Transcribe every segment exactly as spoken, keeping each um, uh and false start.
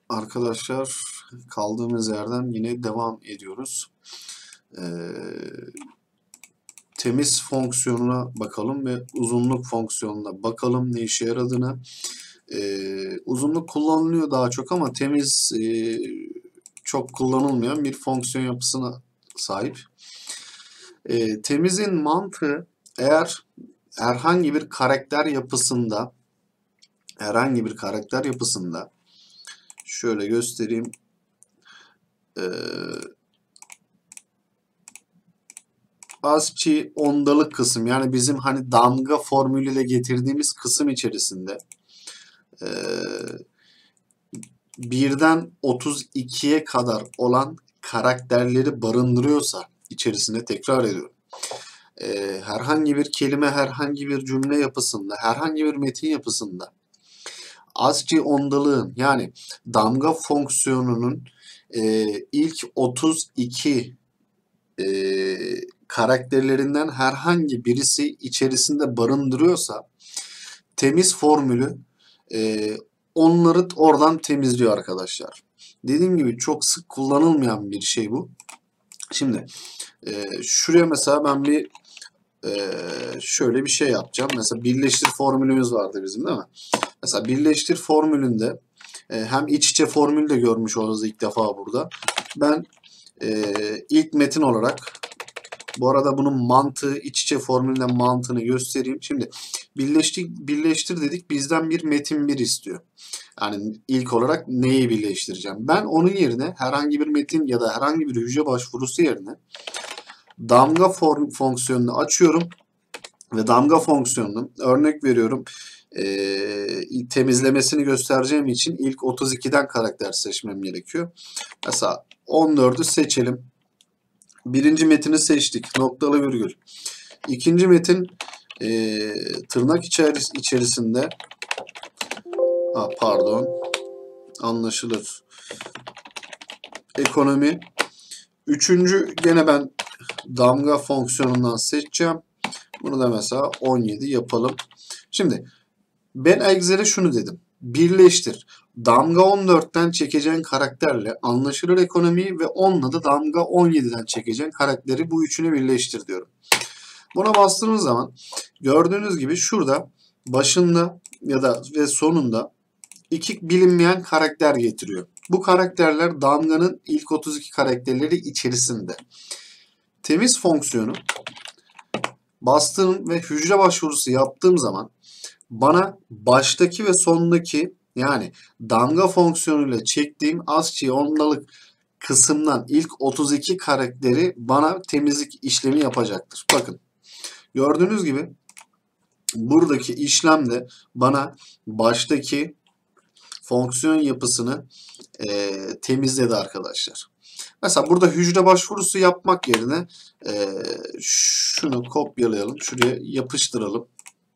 Arkadaşlar kaldığımız yerden yine devam ediyoruz. Ee, temiz fonksiyonuna bakalım ve uzunluk fonksiyonuna bakalım ne işe yaradığını. Ee, uzunluk kullanılıyor daha çok ama temiz e, çok kullanılmayan bir fonksiyon yapısına sahip. Ee, temizin mantığı eğer herhangi bir karakter yapısında herhangi bir karakter yapısında şöyle göstereyim. Ee, ASCII ondalık kısım, yani bizim hani damga formülüyle getirdiğimiz kısım içerisinde e, birden otuz ikiye kadar olan karakterleri barındırıyorsa içerisinde, tekrar ediyorum, e, herhangi bir kelime, herhangi bir cümle yapısında, herhangi bir metin yapısında ASCII ondalığın, yani damga fonksiyonunun e, ilk otuz iki e, karakterlerinden herhangi birisi içerisinde barındırıyorsa temiz formülü e, onları oradan temizliyor arkadaşlar. Dediğim gibi çok sık kullanılmayan bir şey bu. Şimdi e, şuraya mesela ben bir e, şöyle bir şey yapacağım. Mesela birleştir formülümüz vardı bizim, değil mi? Mesela birleştir formülünde e, hem iç içe formülü de görmüş olacağız ilk defa burada. Ben e, ilk metin olarak, bu arada bunun mantığı, iç içe formülünden mantığını göstereyim. Şimdi birleştir, birleştir dedik, bizden bir metin bir istiyor. Yani ilk olarak neyi birleştireceğim? Ben onun yerine herhangi bir metin ya da herhangi bir hücre başvurusu yerine damga form fonksiyonunu açıyorum. Ve damga fonksiyonunun, örnek veriyorum, e, temizlemesini göstereceğim için ilk otuz ikiden karakter seçmem gerekiyor. Mesela on dördü seçelim. Birinci metini seçtik. Noktalı virgül. İkinci metin e, tırnak içeris içerisinde ha, pardon anlaşılır ekonomi. Üçüncü gene ben damga fonksiyonundan seçeceğim. Bunu da mesela on yedi yapalım. Şimdi ben Excel'e şunu dedim. Birleştir. Damga on dörtten çekeceğin karakterle anlaşılır ekonomiyi ve onunla da damga on yediden çekeceğin karakteri, bu üçünü birleştir diyorum. Buna bastığımız zaman gördüğünüz gibi şurada başında ya da ve sonunda iki bilinmeyen karakter getiriyor. Bu karakterler damganın ilk otuz iki karakterleri içerisinde. Temiz fonksiyonu bastığım ve hücre başvurusu yaptığım zaman bana baştaki ve sondaki, yani damga fonksiyonuyla çektiğim ASCII ondalık kısımdan ilk otuz iki karakteri bana temizlik işlemi yapacaktır. Bakın gördüğünüz gibi buradaki işlemde bana baştaki fonksiyon yapısını e, temizledi arkadaşlar. Mesela burada hücre başvurusu yapmak yerine e, şunu kopyalayalım, şuraya yapıştıralım.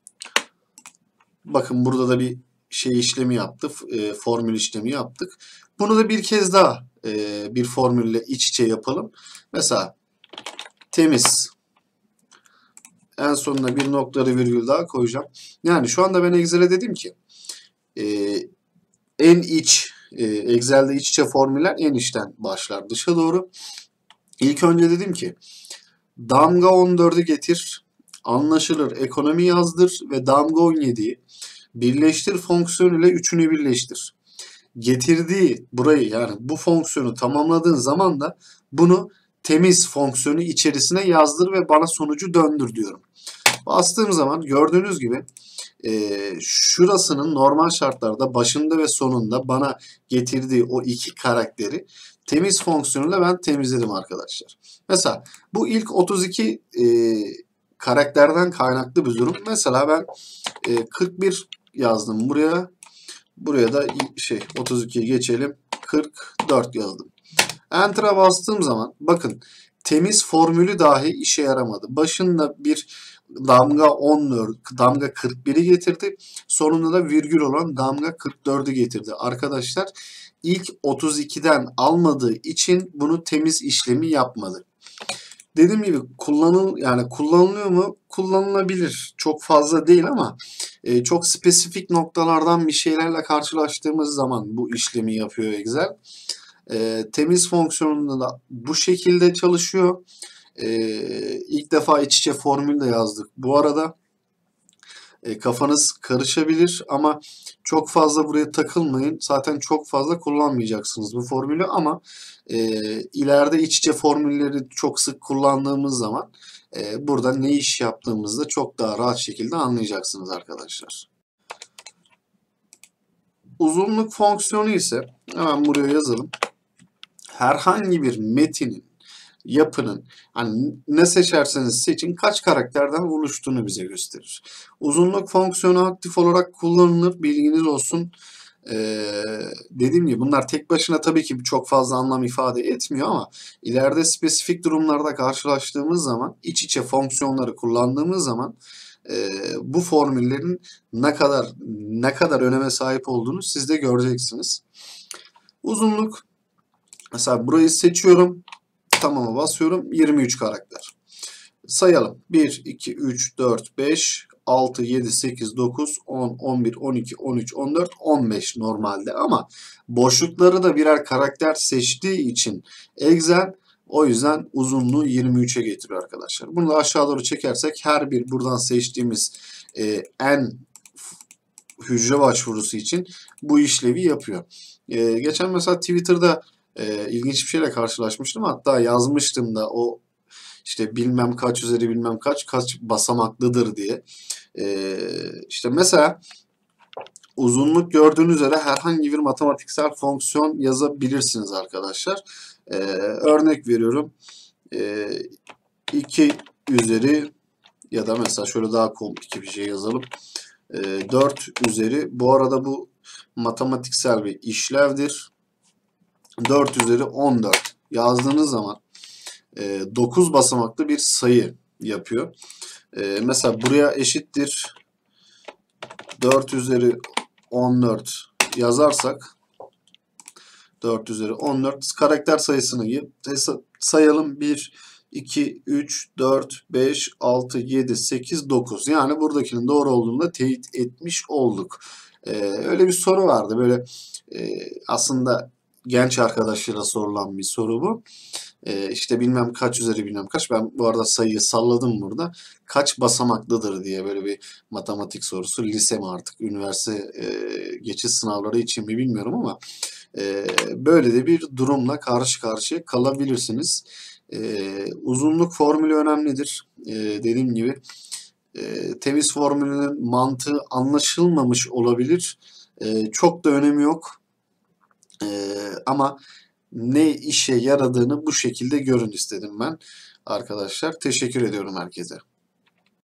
Bakın burada da bir şey işlemi yaptık, e, formül işlemi yaptık. Bunu da bir kez daha e, bir formülle iç içe yapalım. Mesela temiz. En sonuna bir noktalı virgül daha koyacağım. Yani şu anda ben Excel'e dedim ki e, en iç, e, Excel'de iç içe formüller en içten başlar dışa doğru. İlk önce dedim ki damga on dördü getir, anlaşılır ekonomi yazdır ve damga on yediyi birleştir fonksiyonuyla üçünü birleştir. Getirdiği burayı, yani bu fonksiyonu tamamladığın zaman da bunu temiz fonksiyonu içerisine yazdır ve bana sonucu döndür diyorum. Bastığım zaman gördüğünüz gibi e, şurasının normal şartlarda başında ve sonunda bana getirdiği o iki karakteri temiz fonksiyonuyla ben temizledim arkadaşlar. Mesela bu ilk otuz iki e, karakterden kaynaklı bir durum. Mesela ben e, kırk bir yazdım buraya. Buraya da şey otuz ikiye geçelim. kırk dört yazdım. Enter'a bastığım zaman bakın temiz formülü dahi işe yaramadı. Başında bir damga on dört, damga kırk biri getirdi. Sonunda da virgül olan damga kırk dördü getirdi. Arkadaşlar ilk otuz ikiden almadığı için bunu temiz işlemi yapmadı. Dediğim gibi kullanıl yani kullanılıyor mu? Kullanılabilir. Çok fazla değil ama e, çok spesifik noktalardan bir şeylerle karşılaştığımız zaman bu işlemi yapıyor Excel. E, temiz fonksiyonunda da bu şekilde çalışıyor. E, ilk defa iç içe formül de yazdık. Bu arada e, kafanız karışabilir ama çok fazla buraya takılmayın. Zaten çok fazla kullanmayacaksınız bu formülü ama e, ileride iç içe formülleri çok sık kullandığımız zaman e, burada ne iş yaptığımızda çok daha rahat şekilde anlayacaksınız arkadaşlar. Uzunluk fonksiyonu ise hemen buraya yazalım. Herhangi bir metinin, yapının hani ne seçerseniz seçin kaç karakterden oluştuğunu bize gösterir. Uzunluk fonksiyonu aktif olarak kullanılır. Bilginiz olsun. Ee, dediğim gibi bunlar tek başına tabii ki çok fazla anlam ifade etmiyor ama ileride spesifik durumlarda karşılaştığımız zaman iç içe fonksiyonları kullandığımız zaman e, bu formüllerin ne kadar ne kadar öneme sahip olduğunu siz de göreceksiniz. Uzunluk mesela burayı seçiyorum. Tamam'a basıyorum. yirmi üç karakter. Sayalım. bir, iki, üç, dört, beş, altı, yedi, sekiz, dokuz, on, on bir, on iki, on üç, on dört, on beş normalde ama boşlukları da birer karakter seçtiği için Excel o yüzden uzunluğu yirmi üçe getiriyor arkadaşlar. Bunu da aşağı doğru çekersek her bir buradan seçtiğimiz e, en hücre başvurusu için bu işlevi yapıyor. E, geçen mesela Twitter'da e, ilginç bir şeyle karşılaşmıştım. Hatta yazmıştım da o işte bilmem kaç üzeri bilmem kaç kaç basamaklıdır diye. Ee, işte mesela uzunluk gördüğünüz üzere herhangi bir matematiksel fonksiyon yazabilirsiniz arkadaşlar. Ee, örnek veriyorum. Ee, iki üzeri ya da mesela şöyle daha komplike bir şey yazalım. Ee, dört üzeri bu arada bu matematiksel bir işlevdir. dört üzeri on dört yazdığınız zaman e, dokuz basamaklı bir sayı yapıyor. E, mesela buraya eşittir dört üzeri on dört yazarsak dört üzeri on dört karakter sayısını sayalım. bir, iki, üç, dört, beş, altı, yedi, sekiz, dokuz. Yani buradakinin doğru olduğunu da teyit etmiş olduk. Ee, öyle bir soru vardı. Böyle e, aslında genç arkadaşlara sorulan bir soru bu. Ee, işte bilmem kaç üzeri bilmem kaç. Ben bu arada sayıyı salladım burada. Kaç basamaklıdır diye böyle bir matematik sorusu. Lise mi artık, üniversite e, geçiş sınavları için mi bilmiyorum ama e, böyle de bir durumla karşı karşıya kalabilirsiniz. E, uzunluk formülü önemlidir. E, dediğim gibi e, temiz formülünün mantığı anlaşılmamış olabilir. E, çok da önemi yok. E, ama ne işe yaradığını bu şekilde görün istedim ben arkadaşlar. Teşekkür ediyorum herkese.